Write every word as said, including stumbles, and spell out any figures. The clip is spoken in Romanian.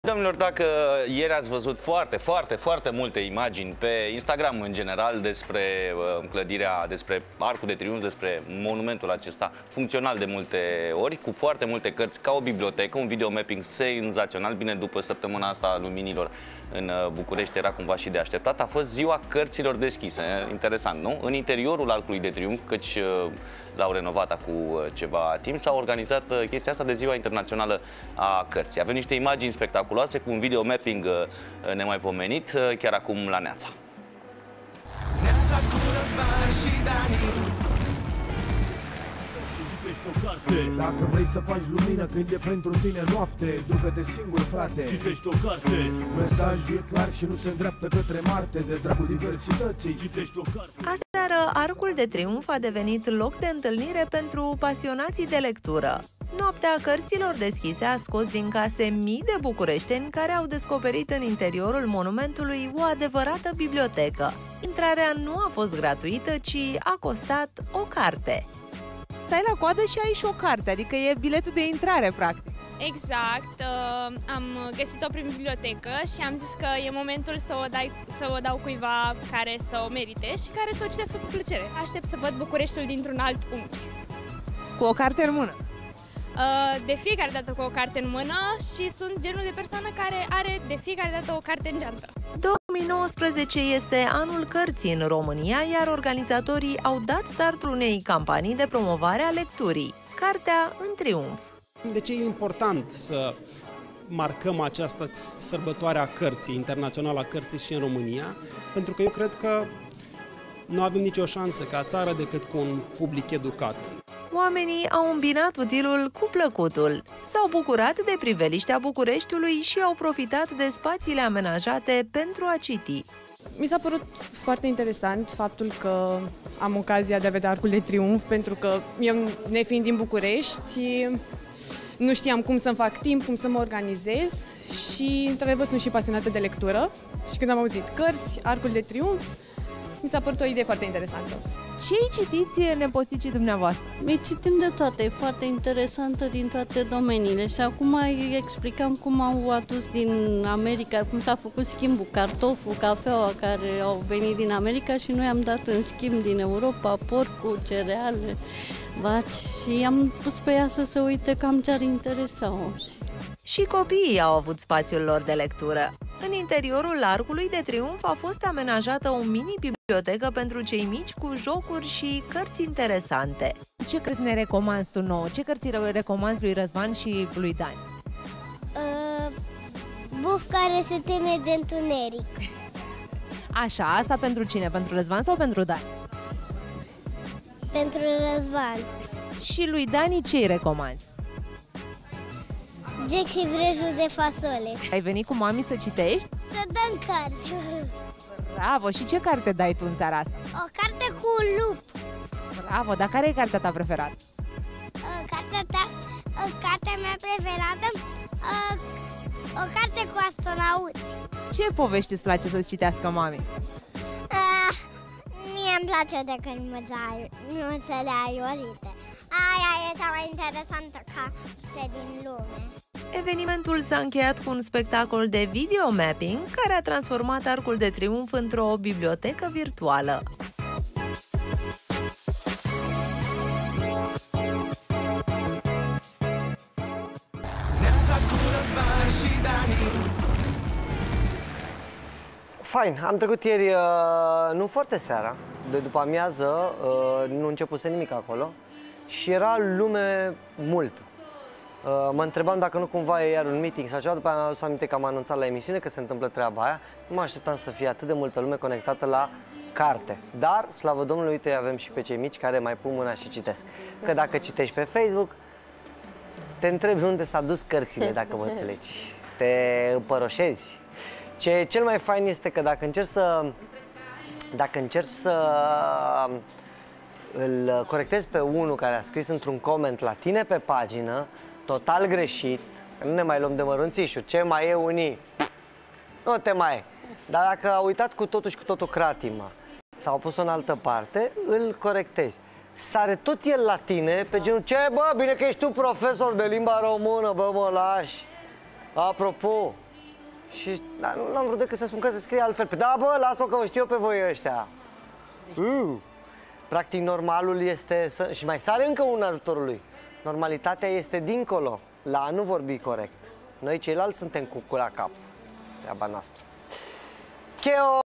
Domnilor, dacă ieri ați văzut foarte, foarte, foarte multe imagini pe Instagram în general despre uh, clădirea, despre Arcul de Triunf, despre monumentul acesta funcțional de multe ori, cu foarte multe cărți, ca o bibliotecă, un videomapping senzațional, bine, după săptămâna asta a luminilor în uh, București era cumva și de așteptat, a fost ziua cărților deschise. Interesant, nu? În interiorul Arcului de Triunf, căci uh, l-au renovat acum ceva timp, s-a organizat uh, chestia asta de Ziua Internațională a Cărții. Avem niște imagini spectaculoase cu un video mapping uh, nemaipomenit, uh, chiar acum la Neața. Neața cu Răzvan și Dani. O carte. Dacă vrei să faci lumină când e pentru tine noapte, du-te singur, frate. Citești o carte. Mesajul e clar și nu se îndreaptă către Marte, de dragul diversității. Citești o carte. Aseară, Arcul de Triunf a devenit loc de întâlnire pentru pasionații de lectură. Noaptea cărților deschise a scos din case mii de bucureșteni care au descoperit în interiorul monumentului o adevărată bibliotecă. Intrarea nu a fost gratuită, ci a costat o carte. Stai la coadă și ai și o carte, adică e biletul de intrare, practic. Exact, uh, am găsit-o prin bibliotecă și am zis că e momentul să o, dai, să o dau cuiva care să o merite și care să o citească cu plăcere. Aștept să văd Bucureștiul dintr-un alt unghi. Cu o carte în mână? Uh, de fiecare dată cu o carte în mână și sunt genul de persoană care are de fiecare dată o carte în geantă. două mii nouăsprezece este anul cărții în România, iar organizatorii au dat startul unei campanii de promovare a lecturii, Cartea în Triunf. De ce e important să marcăm această sărbătoare a cărții, internațională a cărții și în România? Pentru că eu cred că nu avem nicio șansă ca țară decât cu un public educat. Oamenii au îmbinat utilul cu plăcutul, s-au bucurat de priveliștea Bucureștiului și au profitat de spațiile amenajate pentru a citi. Mi s-a părut foarte interesant faptul că am ocazia de a vedea Arcul de Triunf, pentru că eu, nefiind din București, nu știam cum să-mi fac timp, cum să mă organizez și, într-adevăr, sunt și pasionată de lectură și când am auzit cărți, Arcul de Triunf, mi s-a părut o idee foarte interesantă. Ce îi citiți nepoțicii dumneavoastră? Îi citim de toate, e foarte interesantă din toate domeniile și acum îi explicam cum au adus din America, cum s-a făcut schimbul, cartoful, cafeaua care au venit din America și noi am dat în schimb din Europa porcul, cereale, vaci și am pus pe ea să se uite cam ce ar interesa-o. Și copiii au avut spațiul lor de lectură. În interiorul Arcului de Triunf a fost amenajată o mini-bibliotecă pentru cei mici cu jocuri și cărți interesante. Ce cărți ne recomanzi tu nouă? Ce cărți recomanzi lui Răzvan și lui Dan? Uh, Buf care se teme de întuneric. Așa, asta pentru cine? Pentru Răzvan sau pentru Dan? Pentru Răzvan. Și lui Dani ce îi recomanzi? Jack și vrejul de fasole. Ai venit cu mami să citești? Să dăm cărți. Bravo! Și ce carte dai tu în seara asta? O carte cu un lup. Bravo! Dar care e cartea ta preferată? Uh, cartea, ta, uh, cartea mea preferată? Uh, o carte cu astronauți. Ce povești îți place să-ți citească mami? Uh, mie îmi place de cărmuțele aiorite. Aia e cea mai interesantă carte din lume. Evenimentul s-a încheiat cu un spectacol de videomapping care a transformat Arcul de Triunf într-o bibliotecă virtuală. Fain, am trecut ieri, nu foarte seara, de după amiază, nu începuse nimic acolo și era lume multă. Mă întrebam dacă nu cumva e iar un meeting sau ceva, după aia mi-am adus aminte că am anunțat la emisiune că se întâmplă treaba aia. Nu mă așteptam să fie atât de multă lume conectată la carte. Dar, slavă Domnului, uite, avem și pe cei mici care mai pun mâna și citesc. Că dacă citești pe Facebook, te întrebi unde s-a dus cărțile, dacă mă înțelegi. Te împăroșezi. Ce cel mai fain este că dacă încerci să, dacă încerci să îl corectezi pe unul care a scris într-un coment la tine pe pagină, total greșit, nu ne mai luăm de mărunțișuri, ce mai e unii, nu te mai e. Dar dacă a uitat cu totul și cu totul cratima sau a pus-o în altă parte, îl corectezi. Sare tot el la tine pe genul, ce bă, bine că ești tu profesor de limba română, bă, mă lași. Apropo, Și da, nu am vrut decât să spun că se scrie altfel. Da, bă, lasă-mă că vă știu eu pe voi ăștia. Uh. Practic, normalul este să... Și mai sare încă un ajutorul lui. Normalitatea este dincolo, la a nu vorbi corect. Noi ceilalți suntem cu cura cap. Treaba noastră. Cheo!